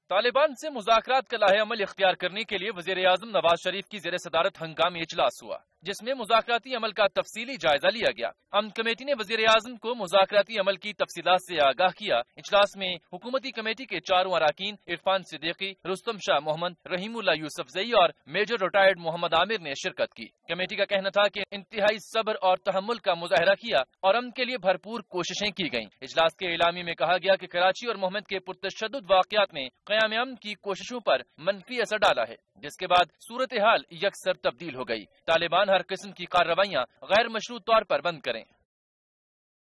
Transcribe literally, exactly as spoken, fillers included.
तालिबान से मुज़ाकरात का लाहे अमल इख्तियार करने के लिए वज़ीर आज़म नवाज शरीफ की ज़ेर सदारत हंगामी इजलास हुआ, जिसमें मुज़ाकराती अमल का तफसीली जायजा लिया गया। अमन कमेटी ने वज़ीर आज़म को मुज़ाकराती अमल की तफसीलात से आगाह किया। इजलास में हुकूमती कमेटी के चारों अरकान इरफान सिद्दीकी, रुस्तम शाह मोहम्मद, रहीमुल्लाह यूसुफजई और मेजर रिटायर्ड मोहम्मद आमिर ने शिरकत की। कमेटी का कहना था कि इंतहाई सब्र और तहम्मुल का मुजाहरा किया और अमन के लिए भरपूर कोशिशें की गईं। इजलास के इलामी में कहा गया कि कराची और मोहम्मद के पुरतशद्दुद वाक़यात ने क़याम अमन की कोशिशों पर मनफी असर डाला है, जिसके बाद सूरत हाल यकसर तब्दील हो गई। तालिबान हर किस्म की कार्रवाइयाँ गैर मशरूत तौर पर बंद करें।